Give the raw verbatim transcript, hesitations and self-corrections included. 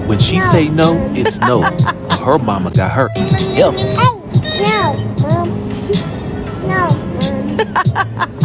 When she say no, it's no. Her mama got her eating healthy. Hey, no, Mom. No, Mom.